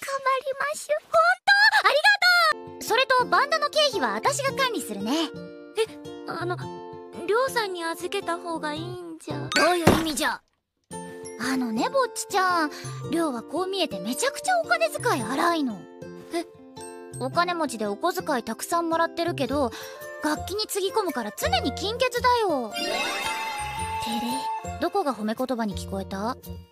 ます。ほんとありがとう。それとバンドの経費は私が管理するね。 りょうさんに預けた方がいいんじゃ。 どういう意味じゃ。ねぼっちちゃん、りょうはこう見えてめちゃくちゃお金遣い荒いの。お金持ちでお小遣いたくさんもらってるけど、楽器につぎ込むから常に金欠だよ。てれ、どこが褒め言葉に聞こえた？